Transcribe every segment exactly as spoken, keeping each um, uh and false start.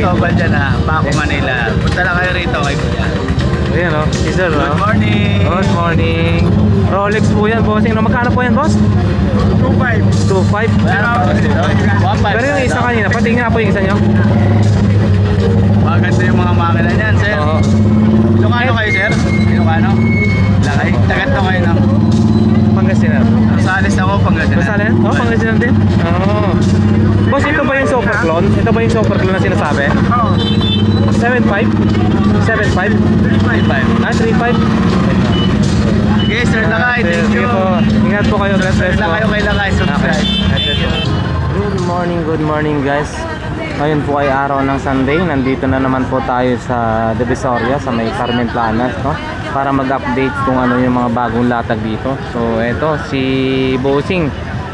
Cristobal dyan ha, Paco, Manila. Punta lang kayo rito kay Kuya. Ayan o, si sir o. Good morning! Good morning. Rolex po yan, bossing. No, magkano po yan, boss? two five. two five. one five. Pero yung isa kanina, pati nga po yung isa nyo. Maganda yung mga makina niyan, sir. Oo. Ilocano kayo, sir? Ilocano? Lakay. Tagat to kayo ng Pangasinan. Rosales ako, Pangasinan. Rosales? Oo, oh, Pangasinan din. Oo. Boss, ito ba yung super clone? Ito ba yung super clone na sinasabi? Oo. seven five? seven five? three five five. Ah, three five? Okay, sir Lakay. Thank you. Sige po. Ingat po kayo. God bless po. Lakay kayo kay Lakay. Subscribe. Thank you. Good morning, good morning guys. Ngayon po ay araw ng Sunday. Nandito na naman po tayo sa Divisoria, sa may Carmen Planas, no? Para mag-update kung ano yung mga bagong latag dito. So eto si Bossing,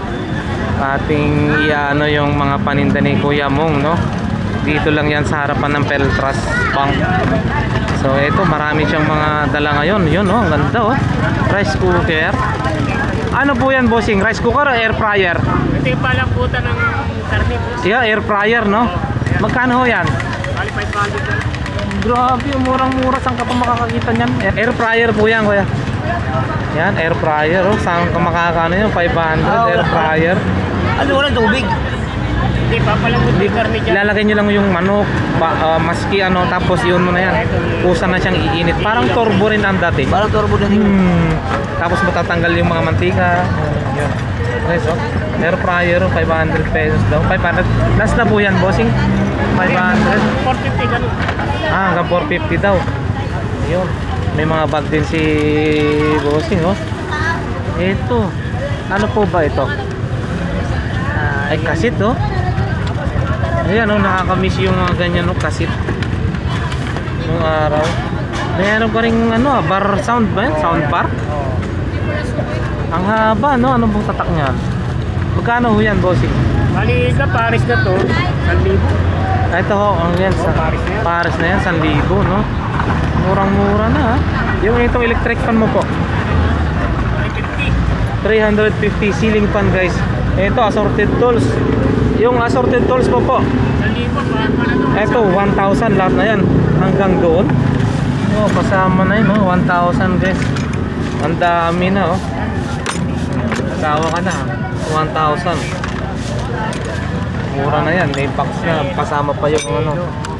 ating iano yung mga paninda ni Kuya Mong, no? Dito lang yan sa harapan ng Peltras Bank. So eto, marami siyang mga dala ngayon. Yun, no? Ang ganda, oh. Rice cooker. Ano po yan, Bossing? Rice cooker o air fryer? Ito yung palamputan ng karne po. Yeah, air fryer, no? Magkano ho yan? Bali five hundred na. Grabe, murang-mura. Saan ka pa makakakita niyan? Air fryer po yan, kuya. Yan, air fryer. Oh. Saan ka makakano yun? five hundred, air fryer. Ano walang tubig? Hindi pa palambot yung karne dyan. Ilalagay nyo lang yung manok, ba, uh, maski ano, tapos yun mo na yan. Kusa na siyang iinit. Parang turbo rin ang dati. Parang turbo na rin. Hmm. Tapos matatanggal yung mga mantika. Uh, yun. Okay, so, air fryer, five hundred pesos daw. five hundred. Last na po yan, Bossing. five hundred. four fifty ganun. Ah, hanggang four fifty daw. Ayun. May mga bag din si Bossing, oh. Ito. Ano po ba ito? Ay, kasit, oh. Ayan, oh, nakakamiss yung mga ganyan, oh, kasit. Nung araw. Mayroon pa rin, ano, ah, bar sound ba yan? Sound bar? Ang haba, no? Anong pong tatak niyan? Magkano ho yan, Bossing? Bali sa Paris na to, one thousand. Ito ho, ang yan, sa Paris na yan. Paris na yan, one thousand, no? Murang-mura na, ha? Yung itong electric fan mo po, three hundred fifty ceiling fan, guys. Ito, assorted tools. Yung assorted tools po po, one thousand pa na to. ito, one thousand lahat na yan. Hanggang doon. Oh, kasama na yun, no? one thousand, guys. Ang dami na, oh. Kawa ka na, one thousand. Mura na yan, may box na. Kasama pa yung ano.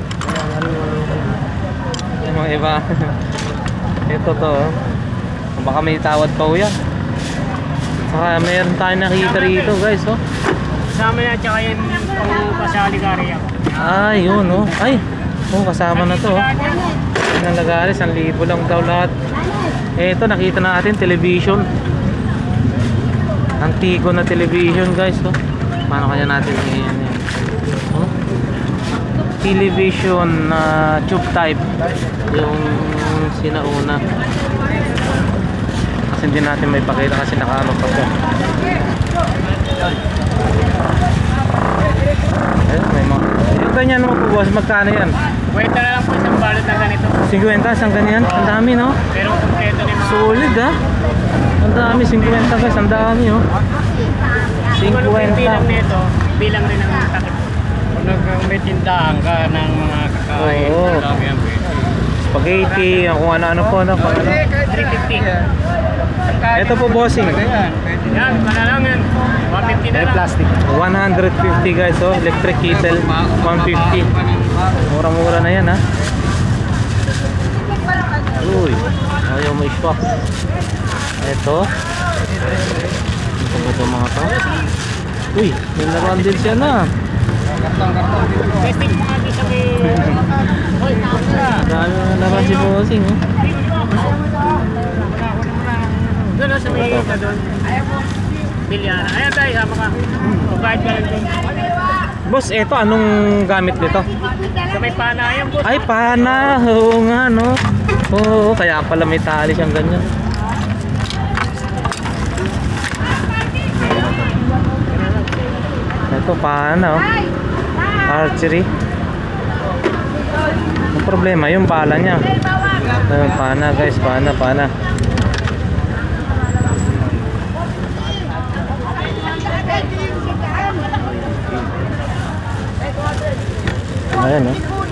Yung mga iba. Ito to, oh. Baka may tawad pa ho yan. Saka mayroon tayo nakita rito, guys, oh. Kasama na tsaka yung pang pasali kariya. Ah, yun, oh. Ay, oh, kasama na to, oh. Ang lagaris, one thousand lang daw lahat. Ito, nakita natin, television. Antigo na television, guys, oh. Paano kaya natin yan, yan? Oh. Television na uh, tube type. Yung sinauna. Kasi hindi natin may pakita kasi nakaano pa siya. Ayun, may mga... Yung ganyan mo po, boss, magkano yan? Kwenta na lang po isang balot na ganito. fifty, isang ganyan? Ang dami, no? Pero kompleto na yung mga... Solid, ha? Ang dami, fifty, guys. Ang dami, oh. fifty. Bilang nito, bilang rin ang takip. Kung may tindahan ka ng mga kakain, Oo. dami ang pwede. Spaghetti, kung ano-ano po, no? Pag, ano. three fifty. Ito po, bossing. Yan, manalangan. one fifty na lang. Plastic. one fifty, guys, oh. Electric kettle, one fifty. Mura-mura na yan, ha? Uy, ayaw mo i-swap. Ito. Ito ba ito mga to? Uy, may naroon din siya na. Testing mo nga doon sa may... Hoy, nakakala. Dami na naroon si bossing, oh. Doon o, sa may isa doon. Bilyana. Ayan tayo, sama ka. Pagkahit ka lang doon. Boss, eto, anong gamit nito? Sa may pana yan, boss. Ay, pana. Oo nga, no? Oo, kaya pala may tali siyang ganyan. Ito, pana, oh. Archery. Ang problema, yung bala niya. Ayun, pana, guys. Pana, pana. Ayan, oh.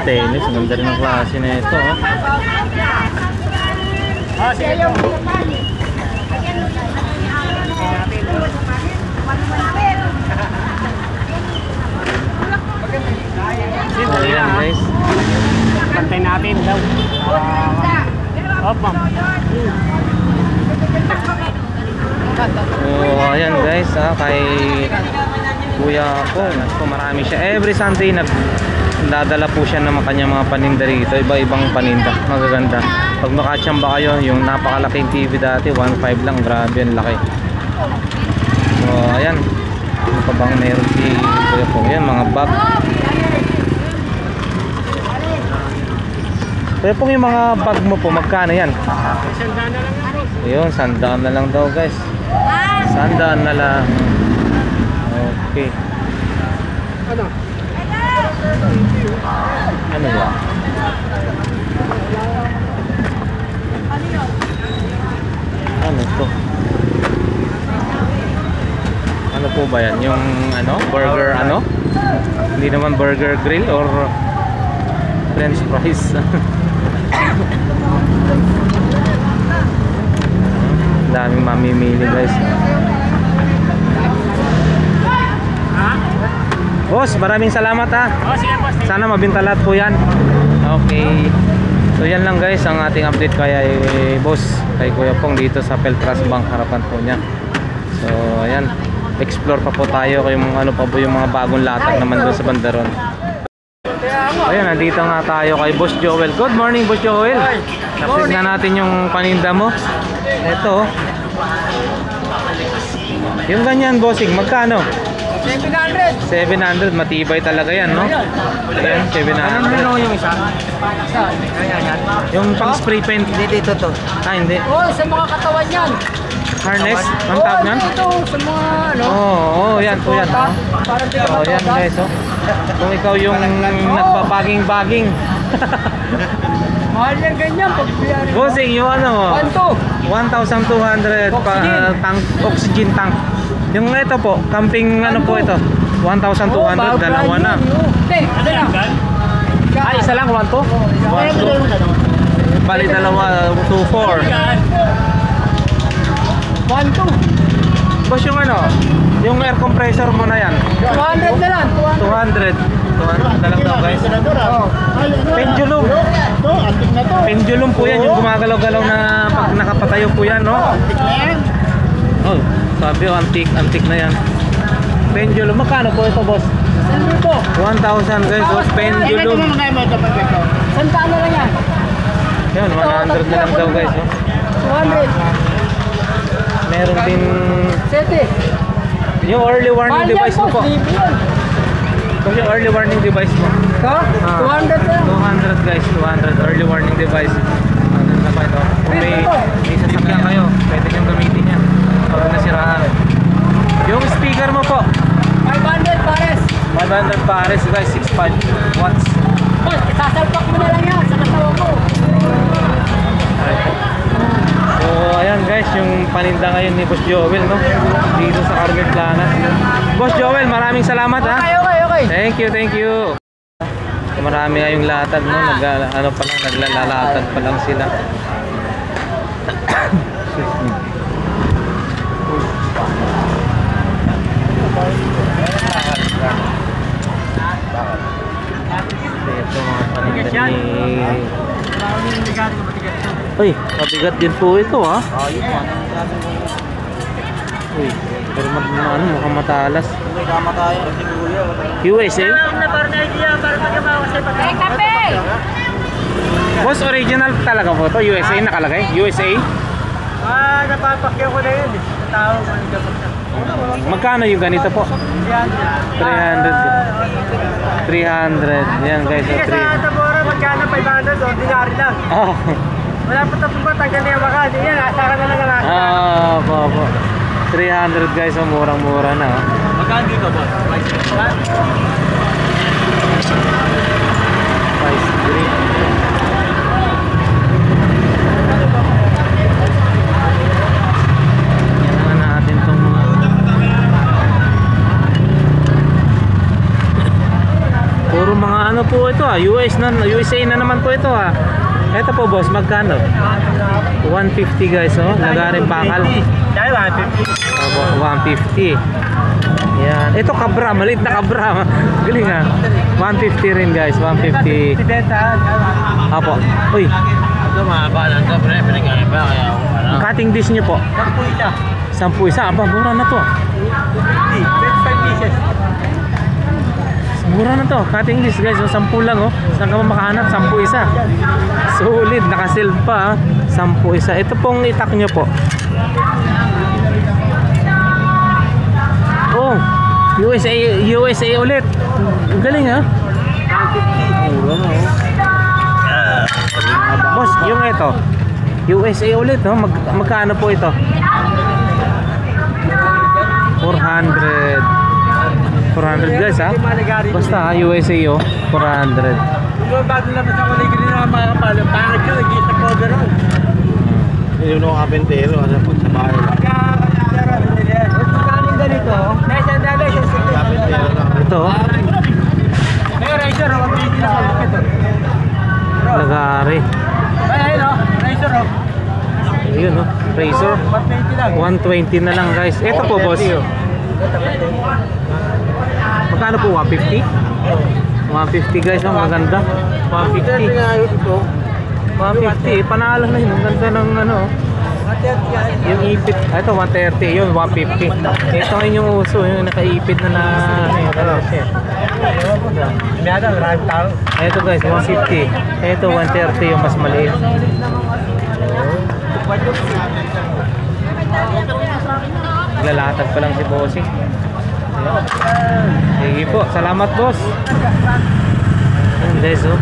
stainless. Ganda rin ang klase na ito. Oh. Ah, sige po. Ayan guys. Pantay natin daw. Uh, Op, ma'am. So ayan guys, ah, kay Kuya ko, so, marami siya. Every Sunday nagdadala po siya ng kanyang mga paninda rito. Iba-ibang paninda, magaganda. Pag makatsamba kayo, yung napakalaking T V dati, one point five lang, grabe ang laki. So ayan, ano pa bang meron si Kuya po? Ayan, mga bag. Kuya po, yung mga bag mo po, magkano yan? Sandaan na lang yan, boss. Ayun, sandaan na lang daw guys. Sandaan na lang. Okay. Ano? Ano ba? Ano to? Ano po ba yan? Yung ano? Burger ano? Hindi naman burger grill or French fries. Daming mamimili guys. Ha? Boss, maraming salamat ha. Oh, sige, boss. Sana mabinta lahat po yan. Okay. So yan lang guys ang ating update kay boss, kay Kuya Pong dito sa Peltras Bank, harapan po niya. So ayan, explore pa po tayo kung ano pa po yung mga bagong latag naman doon sa Bandaron. Ayan, nandito nga tayo kay Boss Joel. Good morning, Boss Joel. Tapos na natin yung paninda mo. Ito. Yung ganyan, bossing, magkano? seven hundred. seven hundred, matibay talaga yan, no? Ayan, seven hundred. Ano yung isa? Isa. Ayan, yan. Yung pang spray paint. Hindi dito to. Ah, hindi. Oh, sa mga katawan yan. Harness? Ang tawag yan? Dito, sa mga ano. Oo, oh, oh, yan po yan. Parang di ka Oh, yan matogas. guys, oh. Kung ikaw yung nagpapaging-baging. Mahal yan ganyan. Pag biyarin mo. Bossing, yung ano? One, two. one thousand two hundred pa, Oxygen. tank, oxygen tank. Yung ito po, camping ano po ito? one thousand two hundred, Oh, dalawa na. Hindi, isa lang. Ah, isa lang, one two? one two. Bali dalawa, two four. One, two. Boss, yung ano? Yung air compressor mo na yan. two hundred na lang. two hundred. two hundred na lang daw guys. Oh. Pendulum. Ito, antik na to. Pendulum po yan, yung gumagalaw-galaw na pag nakapatayo po yan, no? Antik na yan. Oh, sabi ko, antik, antik na yan. Pendulum, magkano po ito, boss? Saan po? one thousand guys, boss, pendulum. Sandaan na lang yan. Yun, one hundred na lang daw guys, oh. two hundred. Meron din Sete. yung early warning device mo po. Kung yung early warning device mo. Ito? Ah. two hundred na lang. two hundred guys, two hundred early warning device. Ano na ba ito? Kung may, may sasakyan kayo, pwede nyo gamitin yan. Kapag nasiraan. Yung speaker mo po, five hundred pares. five hundred pares guys, six point five watts. Boss, sasalpak mo na lang yan sa katawan mo. So ayan guys, yung paninda ngayon ni Boss Joel, no? Dito sa Carmen Planas. Boss Joel, maraming salamat ha. Okay, okay, okay. Thank you, thank you. So, marami ngayong latag, no? Nag, ano pa lang, naglalalatag pa lang sila. Ito mga paninda ni... Uy, mabigat din po ito ha. Uy, pero mag, ano, mukhang matalas. U S A? Hey, kape! Boss, original talaga po to? U S A nakalagay? U S A? Ah, napapakyaw ko na yun eh. Tao, maniga pa siya. Magkano yung ganito po? three hundred. three hundred. Yan guys, Hindi ka three sa hundred. Tabora, magkano five hundred, ordinary lang. Oh. Wala pa tapos ba, tanggal na yung baka. Hindi yan, asa ka na lang ang asa. Ah, po, po. three hundred guys, oh, murang-mura na. Oh. Magkano dito, boss? Price green. Yan na natin tong mga puro mga ano po po ito ah. U S na, U S A na naman po ito ah. Ito po boss, magkano? one fifty guys, oh. Lagaring bakal. Dahil one fifty. Opo, one fifty. Yan. Ito kabra, maliit na kabra. Galing ah. one fifty rin guys, one fifty. Opo. Uy, Ito mahaba lang ito, pre. Pinagkaya pa kaya ako ano. cutting dish nyo po. Sampu isa. Sampu isa. Aba, mura na to. fifty. twenty-five pieces. Mura na to. Cutting dish guys, oh. Sampu lang oh. Saan ka makahanap? Sampu isa. Solid, nakasilp pa ah. Sampu isa. Ito pong itak nyo po. Oh, U S A, U S A ulit. Ang galing ha. Mura na oh. Boss, yung ito U S A ulit no? Mag magkano po ito? four hundred. four hundred guys ha. Basta ha, U S A oh, four hundred. Yung bago naman sa kuligid na mga kapalo, bakit yun? Nag-isa po gano'n. Yung mga kapentero, ano po sa bahay lang. Kanin ganito, nasa dali sa kapentero. Ito oh. May razor, ang pili na kapit. Lagari. Ay, ayun o, razor o. Ayun oh, razor. one twenty na lang guys. Ito po boss. Magkano po? one fifty? one fifty guys, oh, maganda. one fifty. one fifty, panalo na yun. Ang ganda ng ano. Yung ipit. Ah, ito one thirty, yun one fifty. Ito ngayon yung uso, yung nakaipit na na ano siya. Ito guys, one fifty. Ito one thirty, yung mas maliit. Lalatag pa lang si bossing. Sige po, salamat boss. Ayan guys oh.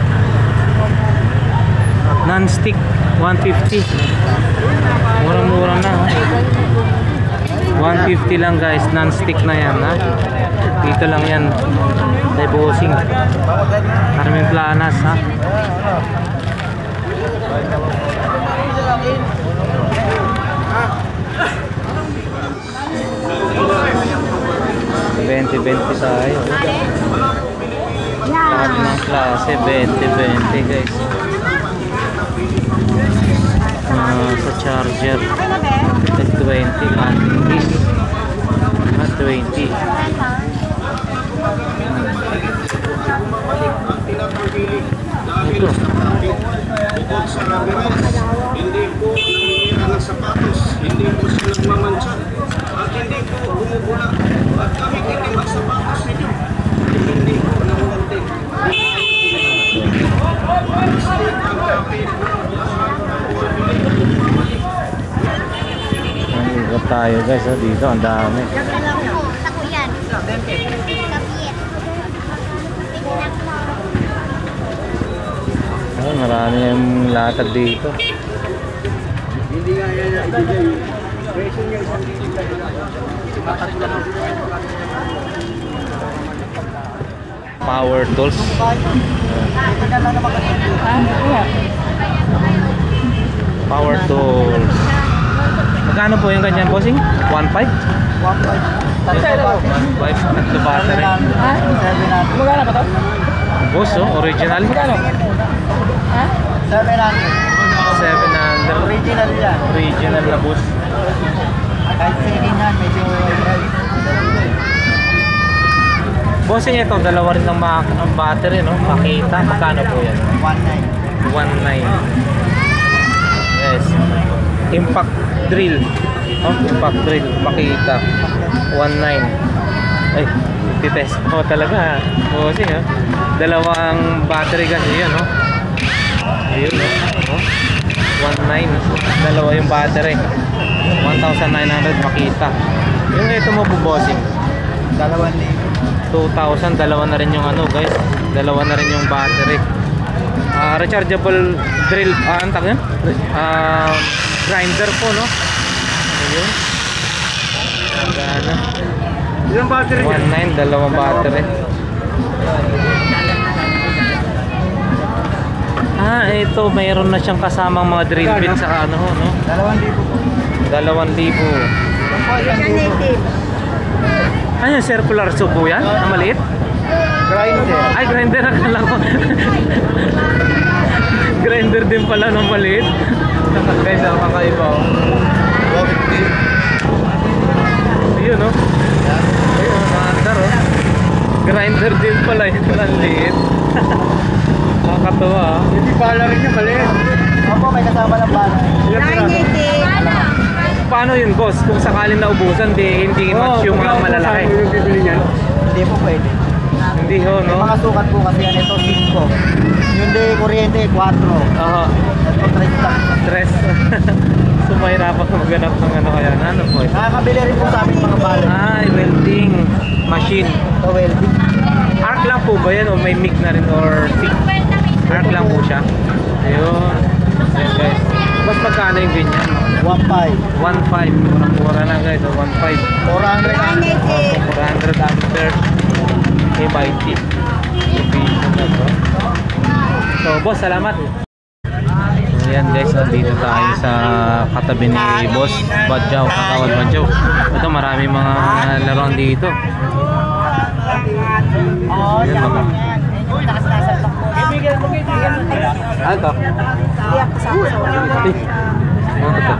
Non-stick one fifty. Murang-mura na ha? one fifty lang guys, non-stick na yan ha. Dito lang yan kay bossing. Carmen Planas ha. twenty twenty tayo. Lahat ng klase twenty twenty guys. Uh, sa charger S twenty cutting dish at twenty. Ito. Bukod sa rabiras, hindi po nangingira ng sapatos, hindi po sila nagmamansya, at hindi po bumubula, at kami hindi magsapatos ninyo, hindi po nangungunting. Ikot tayo guys, oh, dito ang dami. Oh, marami yung latag dito. Hindi nga yan ibigay. Presyo niya isang dito tayo. Power tools. Power tools. Magkano po yung ganyan bossing? one five? one five. one five tatlo battery. Ha? Magkano ba ito? Boss oh, original. Magkano? Ha? seven hundred. seven hundred. Original yan. Original na boss. Kahit second hand, medyo Bossing ito, dalawa rin ng ang battery, no? Makita, magkano po yan? one nine. one nine. Yes. Impact drill. Oh, impact drill, makita. one nine. Ay, titest ko talaga. Bossing, ha? Dalawang battery kasi yan, no? Ayun, no? Oh. one nine. Dalawa yung battery. one thousand nine hundred makita. Yung ito mo po, bossing. Dalawang libo. two thousand, dalawa na rin yung ano guys, dalawa na rin yung battery. Uh, rechargeable drill, ah, uh, antak yan? Uh, grinder po, no? Ayun. Agana. Ilang battery niya? one nine, dalawang battery. Ah, ito, mayroon na siyang kasamang mga drill bit sa ano, no? Dalawang libo po. Dalawang libo. Isang libo. Ano yung circular subo yan? Na maliit? Grinder. Ay, grinder akala ko. Grinder din pala ng maliit. Guys, ang kakaiba oh. one fifty. Yun oh. Ayun, maandar oh. Grinder din pala yun. Ang liit. Nakakatawa ah. Hindi pala rin yung maliit. Opo, may kasama ng bala. Paano yun boss? Kung sakaling naubusan, di, hindi match yung mga malalaki. Hindi po pwede. Hindi ho, May no? mga sukat po kasi yan ito, cinco. Yung de kuryente, four. Oo. Ito, tres lang. Stress. So mahirapan maghanap ng ano kaya na ano po ito? Nakakabili rin po sa amin mga bala. Ay, welding machine. Ito, welding. Arc lang po ba yan o may MIG na rin or TIG? Arc lang po siya. Ayun. Ayun guys. Mas magkano yung ganyan? one five. one five. Murang-mura na guys. one five. four hundred. four hundred amperes. K ninety. So boss, salamat. So yan guys, dito tayo sa katabi ni Boss Badjaw, Katawad Badjaw. Ito marami mga laruan dito. Ayan baka. Ano to? Ano to?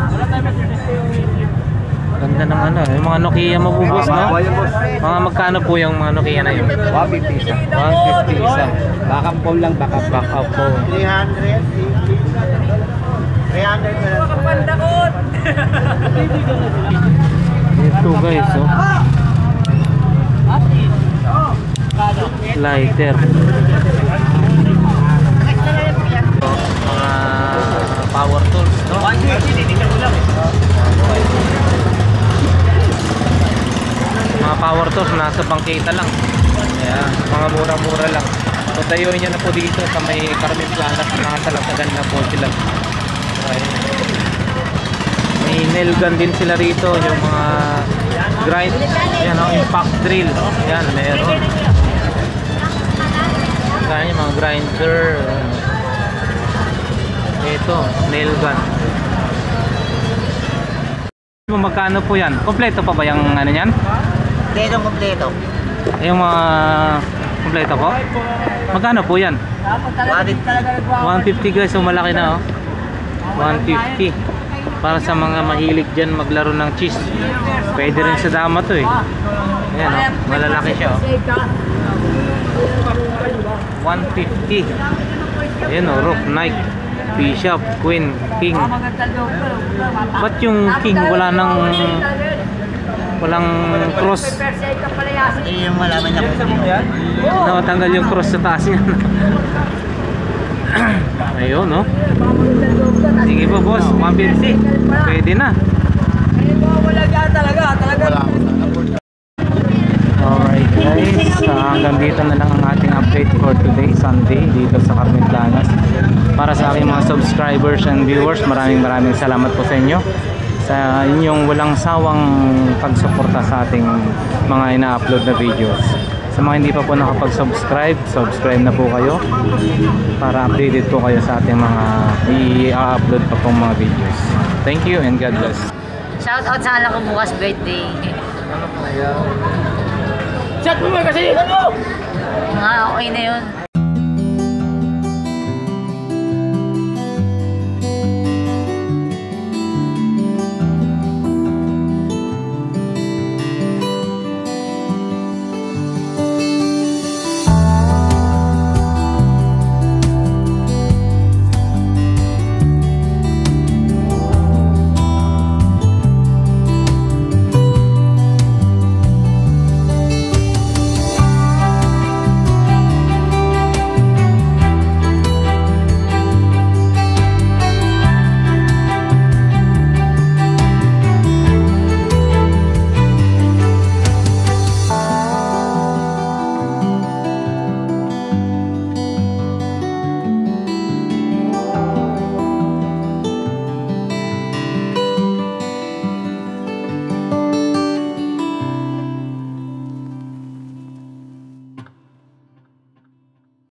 Ganda ng ano, yung mga Nokia mo po boss, no? Mga magkano po yung mga Nokia na yun? one fifty isa. one fifty isa. Backup phone lang, backup. Backup phone. three hundred. three hundred na lang. Ito guys, oh. Lighter. Mga power tools, no? Mga power tools nasa bangkita lang. Ayan, mga murang-mura lang. So dayunin nyo na po dito sa may Carmen Planas, nakasalagsagan na po sila. Ayan. May nail gun din sila rito, yung mga grind, yan o, impact drill. Ayan, meron. Ayan yung mga grinder. Ito, nail gun. Magkano po yan? Kompleto pa ba yung ano yan? Kompleto, kompleto. Yung mga kompleto ko? Magkano po yan? one fifty guys, so malaki na oh. one fifty. Para sa mga mahilig dyan maglaro ng cheese. Pwede rin sa dama to eh. Ayan oh, malalaki siya oh. one fifty. Ayan oh, Rook, Nike, Bishop, Queen, King. Ba't yung King wala nang walang cross? Hindi yung malaman niya kung sino yan. No, tanggal yung cross sa taas niya. Ayun, no? Sige po, boss. one fifty. Pwede na. Alright, guys. Uh, hanggang dito na lang ang ating update for today, Sunday, dito sa Carmen Planas. Para sa aking mga subscribers and viewers, maraming maraming salamat po sa inyo sa inyong walang sawang pagsuporta sa ating mga ina-upload na videos. Sa mga hindi pa po nakapag-subscribe, subscribe na po kayo para updated po kayo sa ating mga i-upload pa pong mga videos. Thank you and God bless. Shout out sa anak ko bukas birthday. Ano po yan? Chat mo kasi! Ano? Nga, okay na yun.